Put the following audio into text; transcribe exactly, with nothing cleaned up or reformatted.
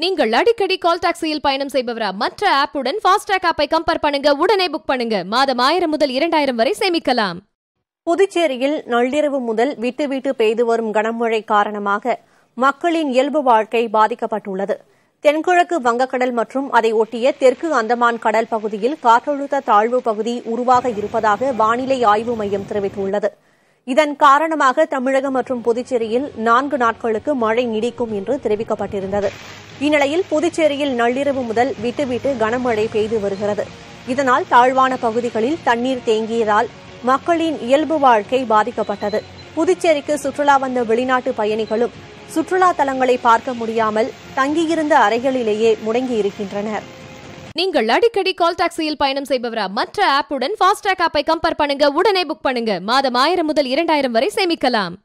நீங்கள் அடிக்கடி கால் டாக்ஸியில் பயணம் செய்பவரா? மற்ற ஆப்புடன் ஃபாஸ்டாக் ஆப்பை கம்பேர் பண்ணுங்க, உடனே புக் பண்ணுங்க. மாதம் ஆயிரம் முதல் இரண்டாயிரம் வரை சேமிக்கலாம். புதுச்சேரியில் நள்ளிரவு முதல் விட்டு விட்டு பெய்து வரும் கனமழை காரணமாக மக்களின் இயல்பு வாழ்க்கை பாதிக்கப்பட்டுள்ளது. தென்கிழக்கு வங்கக்கடல் மற்றும் அதை ஒட்டிய தெற்கு அந்தமான் கடல் பகுதியில் காற்றழுத்த தாழ்வு பகுதி உருவாக இருப்பதாக வானிலை ஆய்வு மையம் தெரிவித்துள்ளது. இதன் காரணமாக தமிழகம் மற்றும் புதுச்சேரியில் நான்கு நாட்களுக்கு மழை நீடிக்கும் என்று தெரிவிக்கப்பட்டிருந்தது. இந்நிலையில் புதுச்சேரியில் நள்ளிரவு முதல் விட்டுவிட்டு கனமழை பெய்து வருகிறது. இதனால் தாழ்வான பகுதிகளில் தண்ணீர் தேங்கியதால் மக்களின் இயல்பு வாழ்க்கை பாதிக்கப்பட்டது. புதுச்சேரிக்கு சுற்றுலா வந்த வெளிநாட்டு பயணிகளும் சுற்றுலா தலங்களை பார்க்க முடியாமல் தங்கியிருந்த அறைகளிலேயே முடங்கியிருக்கின்றனர். நீங்கள் அடிக்கடி கால் டாக்ஸியில் பயணம் செய்பவரா? மற்ற ஆப்புடன் ஃபாஸ்டாக் ஆப்பை கம்பேர் பண்ணுங்க, உடனே புக் பண்ணுங்க. மாதம் ஆயிரம் முதல் இரண்டாயிரம் வரை சேமிக்கலாம்.